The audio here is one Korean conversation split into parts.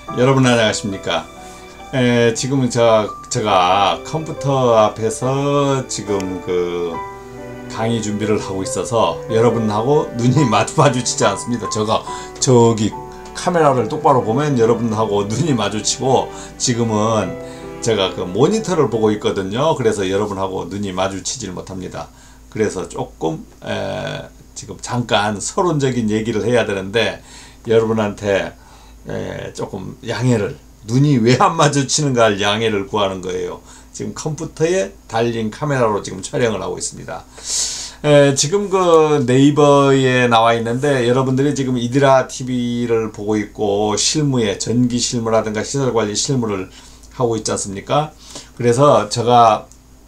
여러분 안녕하십니까? 지금은 제가 컴퓨터 앞에서 지금 그 강의 준비를 하고 있어서 여러분하고 눈이 마주치지 않습니다. 제가 저기 카메라를 똑바로 보면 여러분하고 눈이 마주치고, 지금은 제가 그 모니터를 보고 있거든요. 그래서 여러분하고 눈이 마주치질 못합니다. 그래서 조금 지금 잠깐 서론적인 얘기를 해야 되는데, 여러분한테 조금 양해를, 눈이 왜 안 마주치는가 양해를 구하는 거예요. 지금 컴퓨터에 달린 카메라로 지금 촬영을 하고 있습니다. 지금 그 네이버에 나와 있는데, 여러분들이 지금 이디라 TV를 보고 있고 실무에 전기 실무라든가 시설관리 실무를 하고 있지 않습니까? 그래서 제가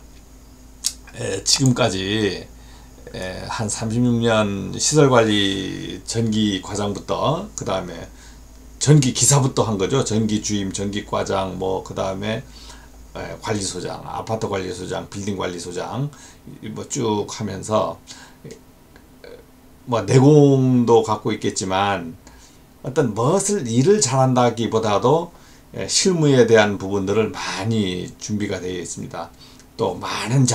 지금까지 한 36년 시설관리 전기 과장부터, 그 다음에 전기 기사부터 한 거죠. 전기 주임, 전기 과장, 뭐 그 다음에 관리소장, 아파트 관리소장, 빌딩 관리소장, 뭐 쭉 하면서 뭐 내공도 갖고 있겠지만, 어떤 무엇을 일을 잘한다기보다도 실무에 대한 부분들을 많이 준비가 되어 있습니다. 또 많은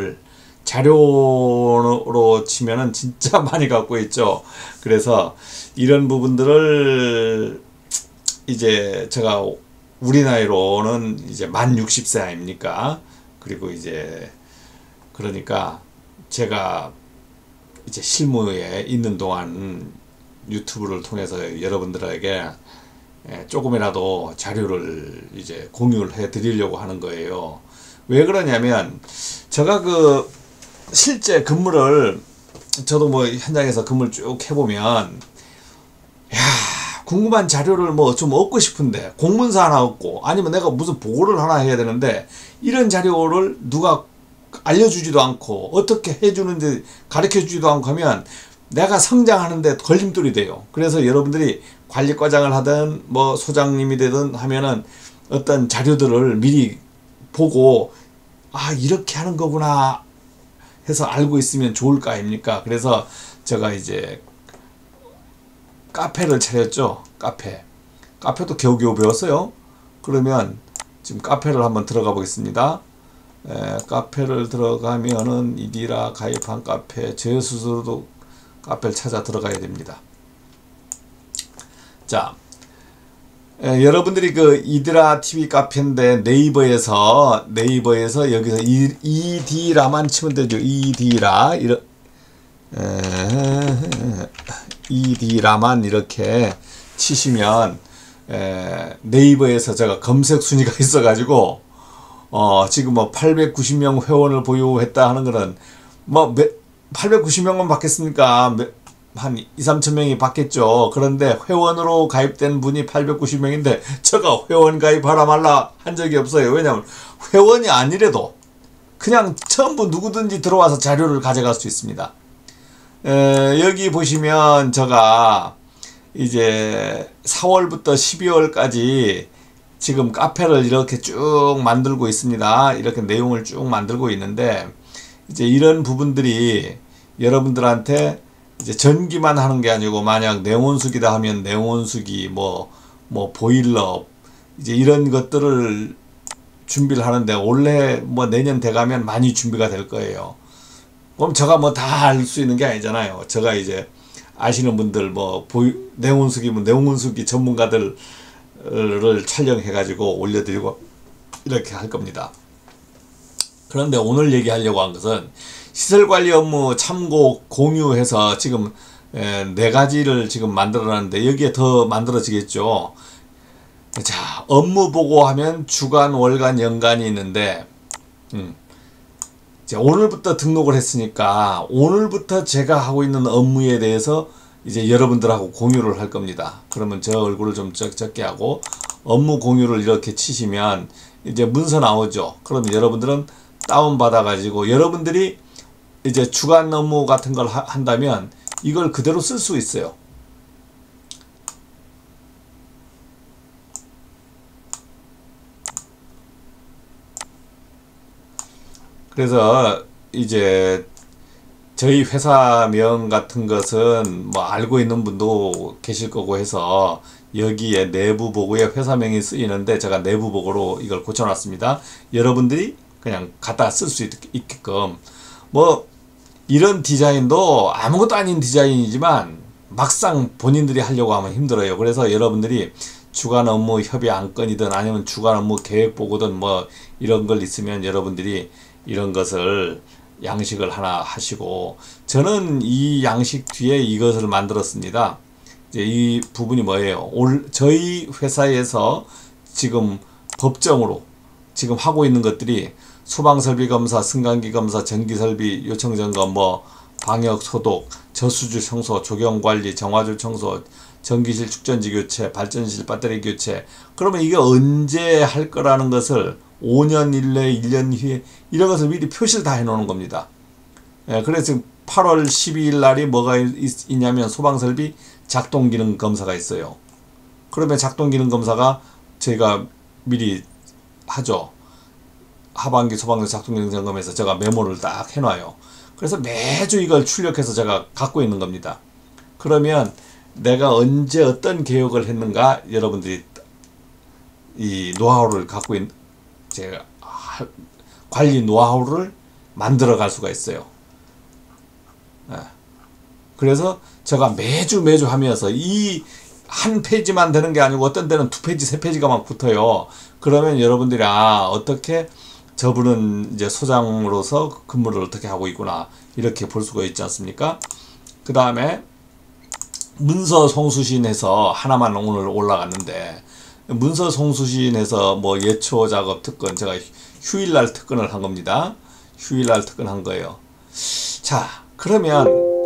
자료로 치면은 진짜 많이 갖고 있죠. 그래서 이런 부분들을 이제 제가 우리 나이로는 이제 만 60세 아닙니까? 그리고 이제 그러니까 제가 이제 실무에 있는 동안 유튜브를 통해서 여러분들에게 조금이라도 자료를 이제 공유를 해 드리려고 하는 거예요. 왜 그러냐면, 제가 그 실제 근무를, 저도 뭐 현장에서 근무를 쭉 해보면, 궁금한 자료를 뭐 좀 얻고 싶은데 공문서 하나 얻고, 아니면 내가 무슨 보고를 하나 해야 되는데 이런 자료를 누가 알려주지도 않고 어떻게 해주는지 가르쳐주지도 않고 하면 내가 성장하는데 걸림돌이 돼요. 그래서 여러분들이 관리과장을 하든 뭐 소장님이 되든 하면은 어떤 자료들을 미리 보고, 아 이렇게 하는 거구나 해서 알고 있으면 좋을 거 아닙니까? 그래서 제가 이제 카페를 차렸죠. 카페도 겨우겨우 배웠어요. 그러면 지금 카페를 한번 들어가 보겠습니다. 카페를 들어가면은 이디라 가입한 카페, 제 스스로도 카페를 찾아 들어가야 됩니다. 자, 여러분들이 그 이디라 TV 카페인데 네이버에서 여기서 이디라만 치면 되죠. 이디라 이디라만 이렇게 치시면 네이버에서 제가 검색 순위가 있어 가지고 지금 뭐 890명 회원을 보유했다 하는 거는 뭐 890명만 받겠습니까? 한 2, 3천 명이 받겠죠. 그런데 회원으로 가입된 분이 890명인데 제가 회원 가입하라 말라 한 적이 없어요. 왜냐하면 회원이 아니래도 그냥 전부 누구든지 들어와서 자료를 가져갈 수 있습니다. 여기 보시면 제가 이제 4월부터 12월까지 지금 카페를 이렇게 쭉 만들고 있습니다. 이렇게 내용을 쭉 만들고 있는데, 이제 이런 부분들이 여러분들한테 이제 전기만 하는 게 아니고, 만약 냉온수기다 하면 냉온수기, 뭐 보일러, 이제 이런 것들을 준비를 하는데, 올해 뭐 내년 돼가면 많이 준비가 될 거예요. 그럼 제가 뭐 다 알 수 있는 게 아니잖아요. 제가 이제 아시는 분들 뭐 냉온수기면 냉온수기 전문가들을 촬영해 가지고 올려드리고 이렇게 할 겁니다. 그런데 오늘 얘기하려고 한 것은 시설관리 업무 참고 공유해서 지금 4가지를 지금 만들어놨는데, 여기에 더 만들어지겠죠. 자, 업무 보고하면 주간, 월간, 연간이 있는데, 오늘부터 등록을 했으니까 오늘부터 제가 하고 있는 업무에 대해서 이제 여러분들하고 공유를 할 겁니다. 그러면 저 얼굴을 좀 적게 하고 업무 공유를 이렇게 치시면 이제 문서 나오죠. 그러면 여러분들은 다운받아 가지고 여러분들이 이제 주간 업무 같은 걸 한다면 이걸 그대로 쓸 수 있어요. 그래서 이제 저희 회사명 같은 것은 뭐 알고 있는 분도 계실 거고 해서 여기에 내부 보고에 회사명이 쓰이는데 제가 내부 보고로 이걸 고쳐놨습니다. 여러분들이 그냥 갖다 쓸 수 있게끔. 뭐 이런 디자인도 아무것도 아닌 디자인이지만 막상 본인들이 하려고 하면 힘들어요. 그래서 여러분들이 주간 업무 협의 안건이든 아니면 주간 업무 계획 보고든 뭐 이런 걸 있으면 여러분들이 이런 것을 양식을 하나 하시고, 저는 이 양식 뒤에 이것을 만들었습니다. 이제 이 부분이 뭐예요? 저희 회사에서 지금 법정으로 지금 하고 있는 것들이 소방설비 검사, 승강기 검사, 전기설비 요청 점검, 뭐 방역 소독, 저수질 청소, 조경관리, 정화줄 청소, 전기실 축전지 교체, 발전실 배터리 교체. 그러면 이게 언제 할 거라는 것을 5년 일내 1년 후에 이런 것을 미리 표시를 다 해놓는 겁니다. 예, 그래서 지금 8월 12일 날이 뭐가 있냐면 소방설비 작동기능 검사가 있어요. 그러면 작동기능 검사가 저희가 미리 하죠. 하반기 소방서 작동기능 점검에서 제가 메모를 딱 해놔요. 그래서 매주 이걸 출력해서 제가 갖고 있는 겁니다. 그러면 내가 언제 어떤 개혁을 했는가 여러분들이 이 노하우를 갖고 있는, 제가 관리 노하우를 만들어 갈 수가 있어요. 그래서 제가 매주 하면서 이 한 페이지만 되는 게 아니고 어떤 때는 2페이지, 3페이지가 막 붙어요. 그러면 여러분들이 어떻게 저분은 이제 소장으로서 근무를 어떻게 하고 있구나 이렇게 볼 수가 있지 않습니까? 그 다음에 문서 송수신해서 하나만 오늘 올라갔는데, 문서 송수신해서 뭐 예초 작업 특근, 제가 휴일날 특근을 한 겁니다. 휴일날 특근한 거예요. 자, 그러면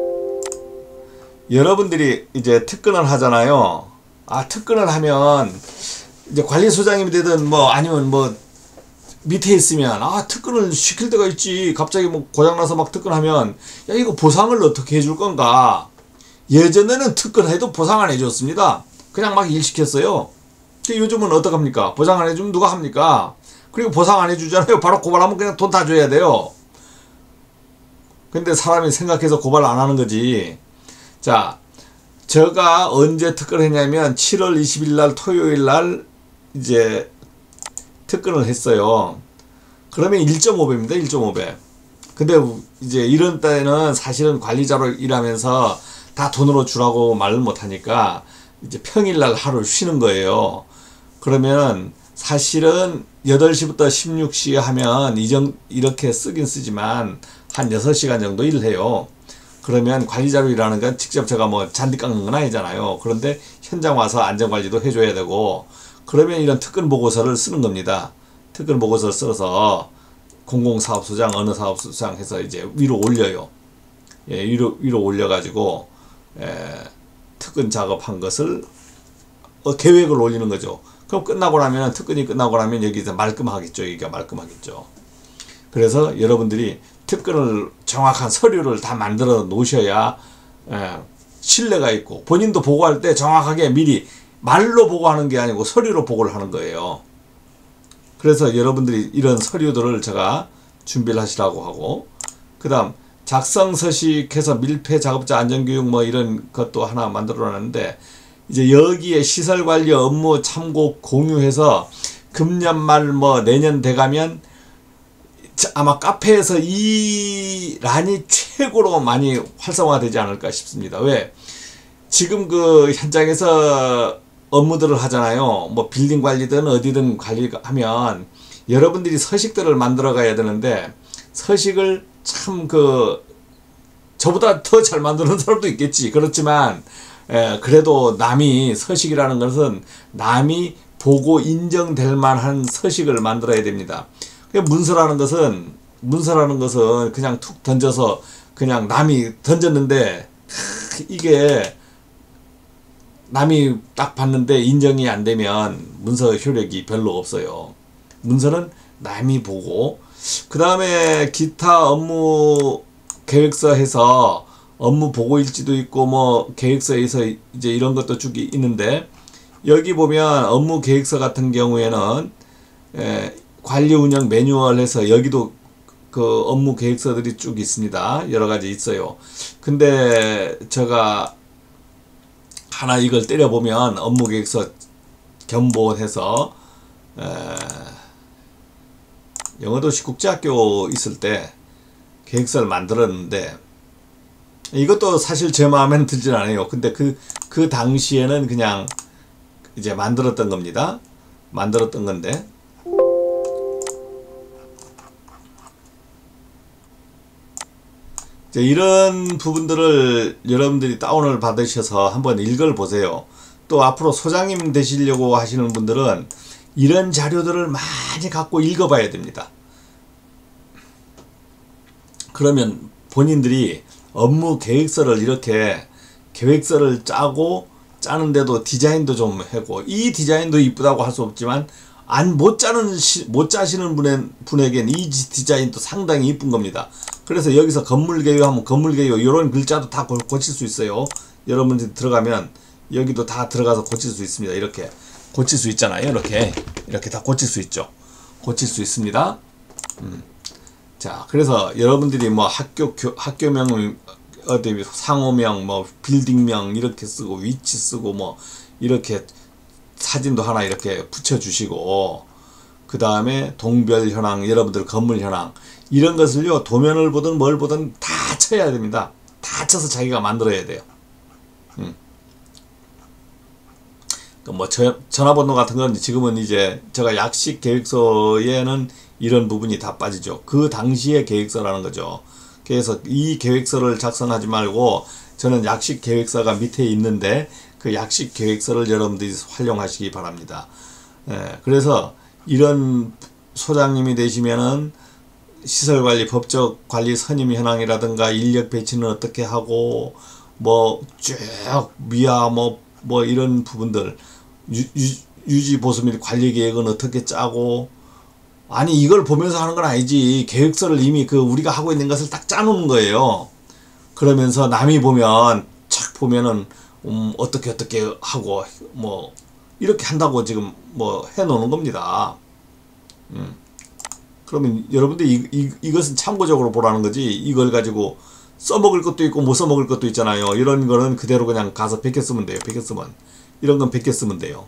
여러분들이 이제 특근을 하잖아요. 특근을 하면 이제 관리소장님이 되든 뭐 아니면 뭐 밑에 있으면 특근을 시킬 때가 있지. 갑자기 뭐 고장나서 막 특근하면 야 이거 보상을 어떻게 해줄 건가. 예전에는 특근해도 보상 안 해줬습니다. 그냥 막 일 시켰어요. 요즘은 어떡합니까? 보상 안 해주면 누가 합니까? 그리고 보상 안 해주잖아요. 바로 고발하면 그냥 돈 다 줘야 돼요. 근데 사람이 생각해서 고발 안 하는 거지. 자, 제가 언제 특근을 했냐면 7월 20일 날 토요일 날 이제 특근을 했어요. 그러면 1.5배입니다. 1.5배. 근데 이제 이런 때는 사실은 관리자로 일하면서 다 돈으로 주라고 말을 못하니까 이제 평일날 하루 쉬는 거예요. 그러면 사실은 8시부터 16시 하면 이렇게 쓰긴 쓰지만 한 6시간 정도 일을 해요. 그러면 관리자로 일하는 건 직접 제가 뭐 잔디 깎는 건 아니잖아요. 그런데 현장 와서 안전관리도 해줘야 되고, 그러면 이런 특근 보고서를 쓰는 겁니다. 특근 보고서를 써서 공공사업소장, 어느 사업소장 해서 이제 위로 올려요. 예, 위로 올려가지고, 특근 작업한 것을, 계획을 올리는 거죠. 그럼 끝나고 나면, 특근이 끝나고 나면 여기서 말끔하겠죠. 여기가 말끔하겠죠. 그래서 여러분들이 특근을 정확한 서류를 다 만들어 놓으셔야 신뢰가 있고, 본인도 보고할 때 정확하게 미리 말로 보고하는 게 아니고 서류로 보고를 하는 거예요. 그래서 여러분들이 이런 서류들을 제가 준비를 하시라고 하고, 그 다음 작성서식해서 밀폐 작업자 안전교육 뭐 이런 것도 하나 만들어 놨는데, 이제 여기에 시설관리 업무 참고 공유해서 금년 말 뭐 내년 돼가면 아마 카페에서 이 란이 최고로 많이 활성화되지 않을까 싶습니다. 왜? 지금 그 현장에서 업무들을 하잖아요. 뭐 빌딩 관리든 어디든 관리하면 여러분들이 서식들을 만들어 가야 되는데, 서식을 참 저보다 더 잘 만드는 사람도 있겠지. 그렇지만 그래도 남이 서식이라는 것은 남이 보고 인정될 만한 서식을 만들어야 됩니다. 문서라는 것은 그냥 툭 던져서 그냥 남이 던졌는데 이게 남이 딱 봤는데 인정이 안 되면 문서 효력이 별로 없어요. 문서는 남이 보고, 그 다음에 기타 업무 계획서 해서 업무 보고일지도 있고 뭐 계획서에서 이제 이런 것도 쭉 있는데, 여기 보면 업무 계획서 같은 경우에는 관리 운영 매뉴얼 해서 여기도 그 업무 계획서들이 쭉 있습니다. 여러 가지 있어요. 근데 제가 하나 이걸 때려보면 업무 계획서 견본해서 영어도시 국제학교 있을 때 계획서를 만들었는데, 이것도 사실 제 마음에는 들진 않아요. 근데 그 당시에는 그냥 이제 만들었던 겁니다. 만들었던 건데, 이제 이런 부분들을 여러분들이 다운을 받으셔서 한번 읽어보세요. 또 앞으로 소장님 되시려고 하시는 분들은 이런 자료들을 많이 갖고 읽어봐야 됩니다. 그러면 본인들이 업무 계획서를 이렇게 계획서를 짜고 짜는데도 디자인도 좀 하고, 이 디자인도 이쁘다고 할 수 없지만 못 짜시는 분에겐 이 디자인도 상당히 이쁜 겁니다. 그래서 여기서 건물개요 하면 건물개요 이런 글자도 다 고칠 수 있어요. 여러분들이 들어가면 여기도 다 들어가서 고칠 수 있습니다. 이렇게 고칠 수 있잖아요. 이렇게 다 고칠 수 있죠. 고칠 수 있습니다. 자, 그래서 여러분들이 뭐 학교명, 어디 상호명, 뭐 빌딩명 이렇게 쓰고 위치 쓰고 뭐 이렇게 사진도 하나 이렇게 붙여주시고, 그 다음에 동별 현황, 여러분들 건물 현황 이런 것을요, 도면을 보든 뭘 보든 다 쳐야 됩니다. 다 쳐서 자기가 만들어야 돼요. 뭐 전화번호 같은 건 지금은 이제 제가 약식 계획서에는 이런 부분이 다 빠지죠. 그 당시의 계획서라는 거죠. 그래서 이 계획서를 작성하지 말고 저는 약식 계획서가 밑에 있는데 그 약식 계획서를 여러분들이 활용하시기 바랍니다. 그래서 이런 소장님이 되시면은 시설관리, 법적관리 선임 현황이라든가 인력 배치는 어떻게 하고 뭐 쭉 미화 뭐 이런 부분들, 유지 보수 및 관리 계획은 어떻게 짜고, 아니 이걸 보면서 하는 건 아니지. 계획서를 이미 우리가 하고 있는 것을 딱 짜놓는 거예요. 그러면서 남이 보면 착 보면은 어떻게 하고 뭐 이렇게 한다고 지금 뭐 해놓는 겁니다. 그러면 여러분들이 이것은 참고적으로 보라는 거지, 이걸 가지고 써먹을 것도 있고 못 써먹을 것도 있잖아요. 이런 거는 그대로 그냥 가서 베껴 쓰면 돼요. 베껴 쓰면. 이런 건 베껴 쓰면 돼요.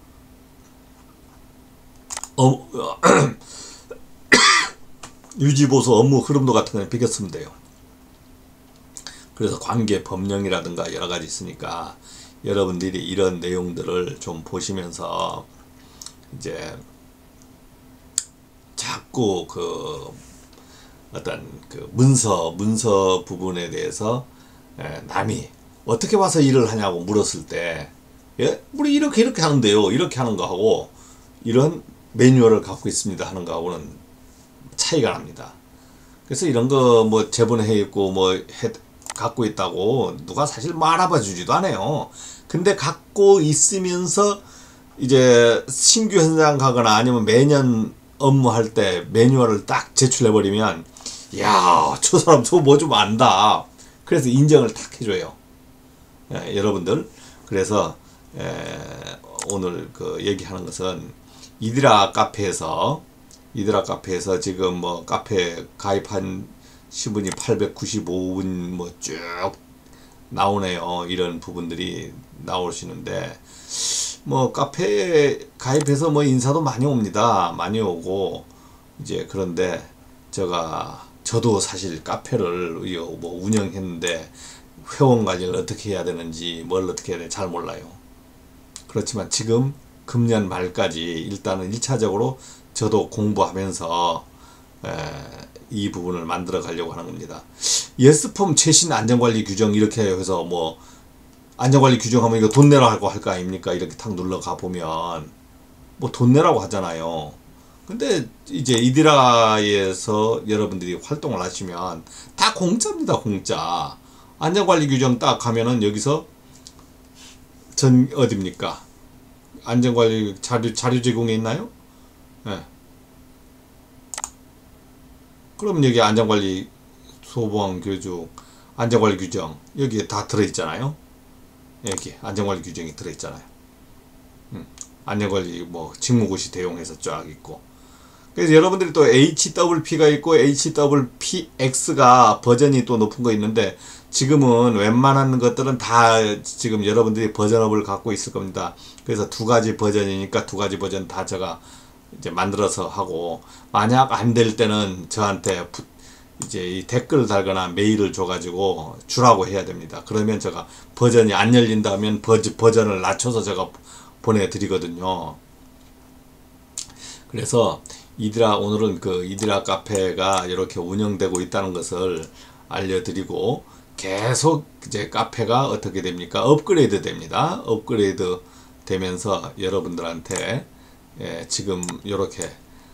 유지보수 업무 흐름도 같은 거는 베껴 쓰면 돼요. 그래서 관계 법령이라든가 여러 가지 있으니까 여러분들이 이런 내용들을 좀 보시면서 이제 자꾸 어떤 문서 부분에 대해서 남이 어떻게 와서 일을 하냐고 물었을 때, 예? 우리 이렇게 하는데요. 이렇게 하는 거하고 이런 매뉴얼을 갖고 있습니다 하는 거하고는 차이가 납니다. 그래서 이런 거 뭐 제본해 있고 뭐 갖고 있다고 누가 사실 알아봐 주지도 않아요. 근데 갖고 있으면서 이제 신규 현장 가거나 아니면 매년 업무할 때 매뉴얼을 딱 제출해버리면, 야, 저 사람 저거 뭐 좀 안다. 그래서 인정을 탁 해줘요. 여러분들. 그래서 오늘 얘기하는 것은 이드라 카페에서 지금 뭐 카페 가입한 시분이 895분 뭐 쭉 나오네요. 이런 부분들이 나오시는데, 뭐 카페에 가입해서 뭐 인사도 많이 옵니다. 많이 오고 이제, 그런데 저도 사실 카페를 뭐 운영했는데 회원 관리를 어떻게 해야 되는지 뭘 어떻게 해야 되는지 잘 몰라요. 그렇지만 지금 금년 말까지 일단은 1차적으로 저도 공부하면서 이 부분을 만들어 가려고 하는 겁니다. 예스폼 최신 안전관리 규정 이렇게 해서 뭐 안전관리 규정하면 이거 돈 내라고 할 거 아닙니까? 이렇게 탁 눌러가 보면 뭐 돈 내라고 하잖아요. 근데 이제 이드라에서 여러분들이 활동을 하시면 다 공짜입니다. 공짜. 안전관리 규정 딱 가면은 여기서 어딥니까? 안전관리 자료 제공에 있나요? 네. 그럼 여기 안전관리 소보안 교육 안전관리 규정 여기에 다 들어있잖아요. 여기 안전관리 규정이 들어있잖아요. 안전관리 뭐 직무고시 대용해서 쫙 있고, 그래서 여러분들이 또 HWP가 있고 HWPX가 버전이 또 높은 거 있는데, 지금은 웬만한 것들은 다 지금 여러분들이 버전업을 갖고 있을 겁니다. 그래서 두 가지 버전이니까 두 가지 버전 다 제가 이제 만들어서 하고, 만약 안 될 때는 저한테 이제 이 댓글 달거나 메일을 줘가지고 주라고 해야 됩니다. 그러면 제가 버전이 안 열린다면 버전을 낮춰서 제가 보내드리거든요. 그래서 오늘은 그 이디라 카페가 이렇게 운영되고 있다는 것을 알려드리고, 계속 이제 카페가 어떻게 됩니까? 업그레이드 됩니다. 업그레이드 되면서 여러분들한테 지금 이렇게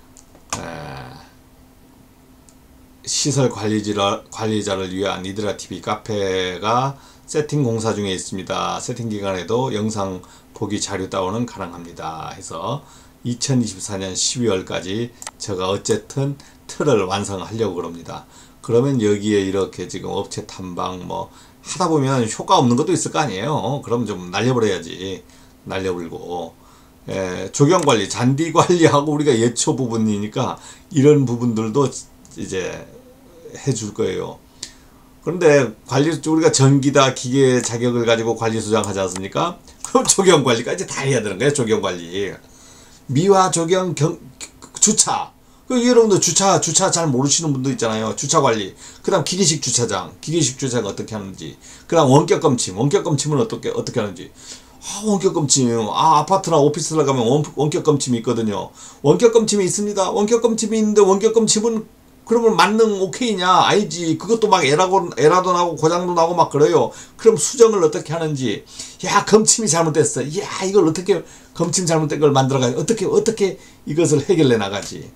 시설 관리자를 위한 이드라TV 카페가 세팅 공사 중에 있습니다. 세팅 기간에도 영상 보기 자료 다운은 가능합니다. 해서 2024년 12월까지 제가 어쨌든 틀을 완성하려고 그럽니다. 그러면 여기에 이렇게 지금 업체 탐방 뭐 하다 보면 효과 없는 것도 있을 거 아니에요. 그럼 좀 날려버려야지. 날려버리고, 조경관리, 잔디 관리하고 우리가 예초 부분이니까 이런 부분들도 이제 해줄 거예요. 그런데 우리가 전기다 기계 자격을 가지고 관리 수장하지 않습니까? 그럼 조경 관리까지 다 해야 되는 거예요. 조경 관리. 미화 조경 주차. 여러분들 주차 잘 모르시는 분도 있잖아요. 주차 관리. 그 다음 기계식 주차장 어떻게 하는지. 그 다음 원격검침은 어떻게 하는지. 원격검침. 아파트나 오피스를 가면 원격검침이 있거든요. 원격검침이 있습니다. 원격검침이 있는데, 원격검침은 그러면 만능 오케이냐? 아니지. 그것도 막 에러도 나고 고장도 나고 막 그래요. 그럼 수정을 어떻게 하는지. 야, 검침이 잘못됐어. 야, 이걸 어떻게, 검침 잘못된 걸 만들어가지고 어떻게 이것을 해결해 나가지.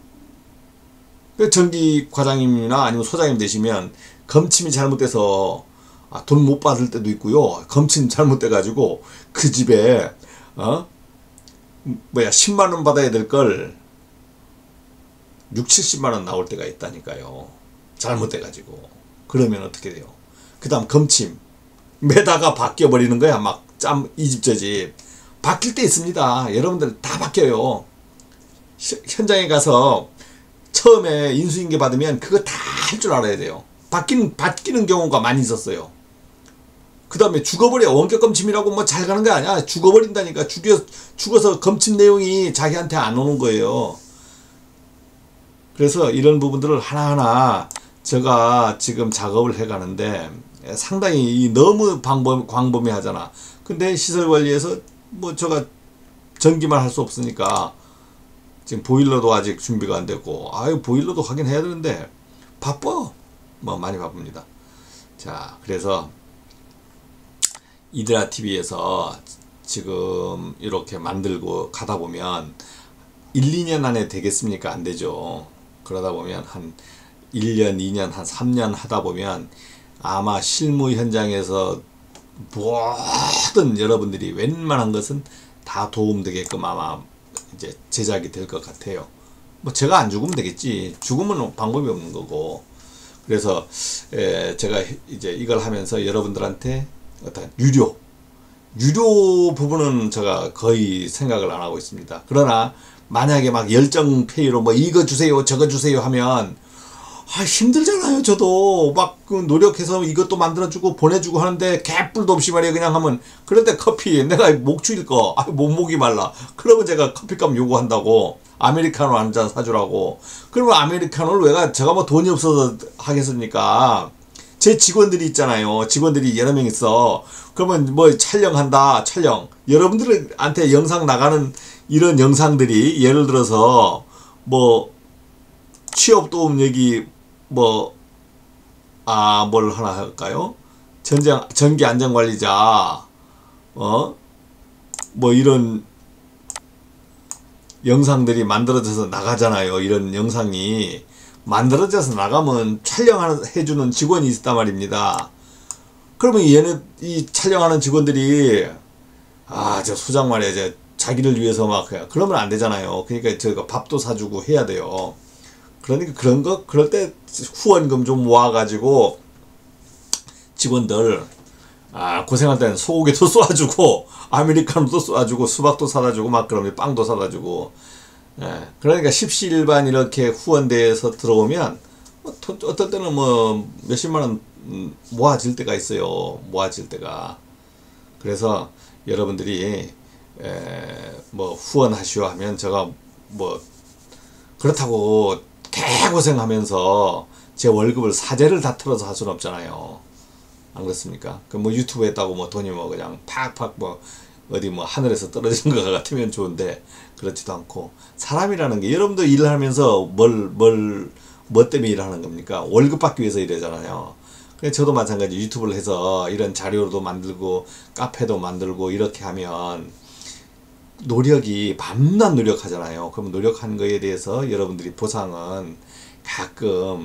전기 과장님이나 아니면 소장님 되시면 검침이 잘못돼서 돈 못 받을 때도 있고요. 검침 잘못돼가지고 그 집에 10만원 받아야 될 걸 6, 70만원 나올 때가 있다니까요. 잘못돼가지고. 그러면 어떻게 돼요? 그 다음 검침 매다가 바뀌어버리는 거야. 막 이 집 저 집 바뀔 때 있습니다. 여러분들 다 바뀌어요. 현장에 가서 처음에 인수인계 받으면 그거 다 할 줄 알아야 돼요. 바뀌는 경우가 많이 있었어요. 그 다음에 죽어버려. 원격검침이라고 뭐 잘 가는 게 아니야. 죽어버린다니까. 죽어서 검침 내용이 자기한테 안 오는 거예요. 그래서 이런 부분들을 하나하나 제가 지금 작업을 해 가는데, 상당히 너무 광범위하잖아. 근데 시설관리에서 뭐 제가 전기만 할 수 없으니까 지금 보일러도 아직 준비가 안 됐고, 보일러도 확인해야 되는데 바빠. 많이 바쁩니다. 자, 그래서 이드라TV에서 지금 이렇게 만들고 가다 보면 1, 2년 안에 되겠습니까? 안 되죠. 그러다 보면 한 1년, 2년, 한 3년 하다 보면 아마 실무 현장에서 모든 여러분들이 웬만한 것은 다 도움되게끔 아마 이제 제작이 될 것 같아요. 뭐 제가 안 죽으면 되겠지. 죽으면 방법이 없는 거고. 그래서 제가 이제 이걸 하면서 여러분들한테 어떤 유료 부분은 제가 거의 생각을 안 하고 있습니다. 그러나 만약에 막 열정페이로 뭐 이거 주세요 저거 주세요 하면 힘들잖아요. 저도 막 노력해서 이것도 만들어주고 보내주고 하는데 개뿔도 없이 말이야 그냥 하면, 그런데 커피 내가 목 추일 거 목이 말라. 그러면 제가 커피값 요구한다고, 아메리카노 한 잔 사주라고. 그러면 아메리카노를 제가 뭐 돈이 없어서 하겠습니까? 제 직원들이 있잖아요. 직원들이 여러 명 있어. 그러면 뭐 촬영한다. 여러분들한테 영상 나가는 이런 영상들이 예를 들어서 뭐 취업 도움 얘기 뭘 하나 할까요? 전기 안전관리자 뭐 이런 영상들이 만들어져서 나가잖아요. 이런 영상이 만들어져서 나가면 촬영해주는 직원이 있단 말입니다. 그러면 이 촬영하는 직원들이 저 수장 말이야 자기를 위해서 막 해요. 그러면 안 되잖아요. 그러니까 저희가 밥도 사주고 해야 돼요. 그러니까 그럴 때 후원금 좀 모아가지고 직원들 고생할 때는 소고기도 쏘아주고 아메리카노도 쏘아주고 수박도 사다 주고 막 그러면 빵도 사다 주고 예, 그러니까 십시일반 이렇게 후원대에서 들어오면 어떨 때는 뭐 몇십만 원 모아질 때가 있어요. 모아질 때가. 그래서 여러분들이 뭐 후원하시오 하면 제가 뭐 그렇다고 개고생하면서 제 월급을 사재를 다 털어서 할 수는 없잖아요. 안 그렇습니까? 그 뭐 유튜브 했다고 뭐 돈이 뭐 그냥 팍팍 뭐 어디 뭐 하늘에서 떨어진 것 같으면 좋은데 그렇지도 않고, 사람이라는 게 여러분도 일하면서 뭐 때문에 일하는 겁니까? 월급 받기 위해서 일하잖아요. 저도 마찬가지 유튜브를 해서 이런 자료도 만들고 카페도 만들고 이렇게 하면 노력이 밤낮 노력하잖아요. 그럼 노력한 거에 대해서 여러분들이 보상은 가끔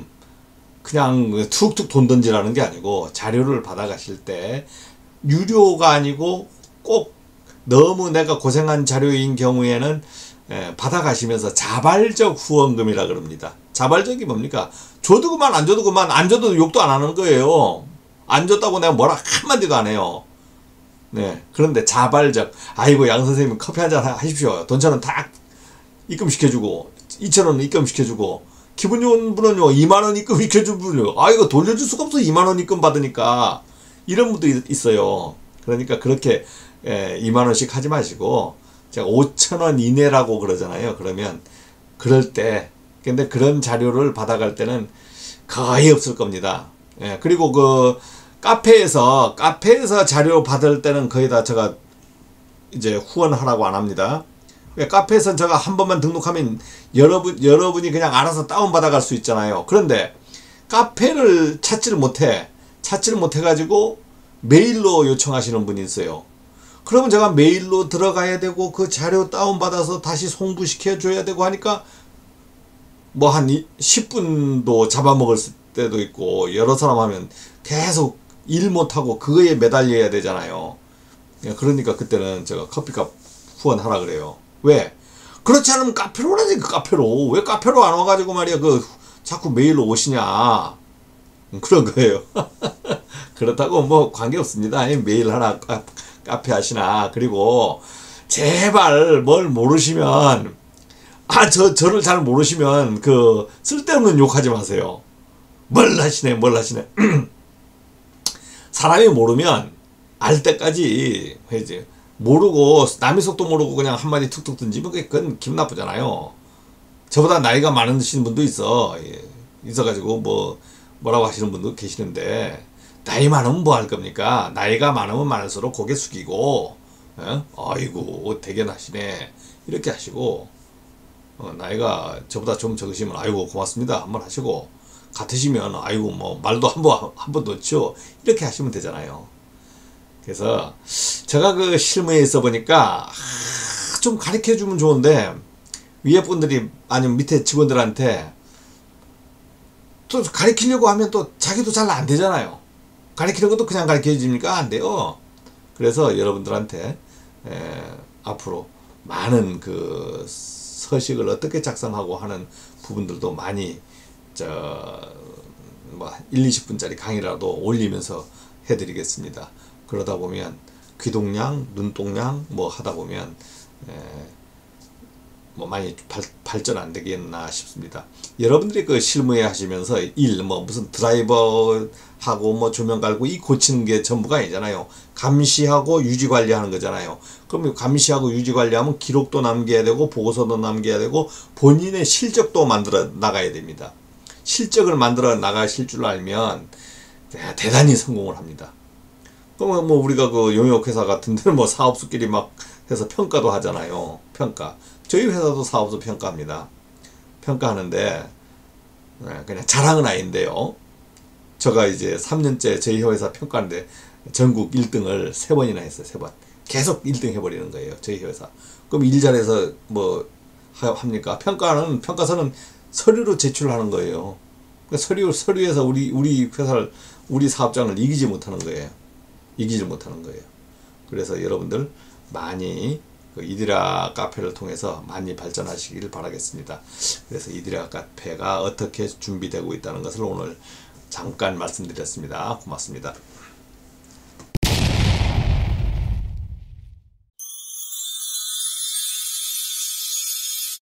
그냥 툭툭 돈 던지라는 게 아니고 자료를 받아 가실 때 유료가 아니고 꼭 너무 내가 고생한 자료인 경우에는 받아 가시면서 자발적 후원금이라 그럽니다. 자발적이 뭡니까? 줘도 그만 안 줘도 그만, 안 줘도 욕도 안 하는 거예요. 안 줬다고 내가 뭐라 한마디도 안 해요. 네. 그런데 자발적, 아이고 양 선생님 커피 한잔 하십시오. 돈 1,000원 딱 입금시켜주고 2,000원 입금시켜주고, 기분 좋은 분은요 2만원 입금시켜준 분은요 이거 돌려줄 수가 없어. 2만원 입금 받으니까. 이런 분도 있어요. 그러니까 그렇게 2만원씩 하지 마시고 제가 5,000원 이내라고 그러잖아요. 그러면 그럴 때, 근데 그런 자료를 받아갈 때는 거의 없을 겁니다. 그리고 그 카페에서 자료 받을 때는 거의 다 제가 이제 후원하라고 안 합니다. 카페에서는 제가 한 번만 등록하면 여러분이 그냥 알아서 다운받아 갈 수 있잖아요. 그런데 카페를 찾지를 못해 가지고 메일로 요청하시는 분이 있어요. 그러면 제가 메일로 들어가야 되고 그 자료 다운받아서 다시 송부시켜 줘야 되고 하니까 뭐 한 10분도 잡아먹을 때도 있고, 여러 사람 하면 계속 일 못하고 그거에 매달려야 되잖아요. 그러니까 그때는 제가 커피값 후원하라 그래요. 왜? 그렇지 않으면 카페로 오라지. 그 카페로 왜 카페로 안 와가지고 말이야 자꾸 메일로 오시냐, 그런 거예요. 그렇다고 뭐 관계없습니다. 메일 하나 카페 하시나. 그리고 제발 뭘 모르시면 저를 잘 모르시면 쓸데없는 욕하지 마세요. 뭘 하시네 사람이 모르면 알 때까지 해야지. 모르고 남의 속도 모르고 그냥 한마디 툭툭 던지면 그건 기분 나쁘잖아요. 저보다 나이가 많으신 분도 있어가지고 뭐라고 하시는 분도 계시는데, 나이 많으면 뭐 할 겁니까? 나이가 많으면 많을수록 고개 숙이고 아이고 대견하시네 이렇게 하시고, 나이가 저보다 좀 적으시면 아이고 고맙습니다 한번 하시고, 같으시면 아이고 뭐 말도 한번 넣죠 이렇게 하시면 되잖아요. 그래서 제가 그 실무에 있어 보니까 좀 가르쳐 주면 좋은데 위에 분들이 아니면 밑에 직원들한테 또 가르치려고 하면 또 자기도 잘 안 되잖아요. 가르치는 것도 그냥 가르쳐 줍니까? 안 돼요. 그래서 여러분들한테 앞으로 많은 서식을 어떻게 작성하고 하는 부분들도 많이 1, 20분짜리 강의라도 올리면서 해드리겠습니다. 그러다 보면 귀동량, 눈동량 하다 보면 많이 발전 안 되겠나 싶습니다. 여러분들이 실무에 하시면서 무슨 드라이버 하고 조명 갈고 이 고치는 게 전부가 아니잖아요. 감시하고 유지 관리하는 거잖아요. 그럼 감시하고 유지 관리하면 기록도 남겨야 되고 보고서도 남겨야 되고 본인의 실적도 만들어 나가야 됩니다. 실적을 만들어 나가실 줄 알면 대단히 성공을 합니다. 그러면 우리가 용역회사 같은 데는 사업수끼리 막 해서 평가도 하잖아요. 평가. 저희 회사도 사업소 평가합니다. 평가하는데 그냥 자랑은 아닌데요. 제가 이제 3년째 저희 회사 평가하는데 전국 1등을 3번이나 했어요. 3번. 계속 1등 해버리는 거예요. 저희 회사. 그럼 일 잘해서 합니까? 평가서는 서류로 제출하는 거예요. 서류에서 우리 회사를, 우리 사업장을 이기지 못하는 거예요. 그래서 여러분들 많이 이디라 카페를 통해서 많이 발전하시길 바라겠습니다. 그래서 이디라 카페가 어떻게 준비되고 있다는 것을 오늘 잠깐 말씀드렸습니다. 고맙습니다.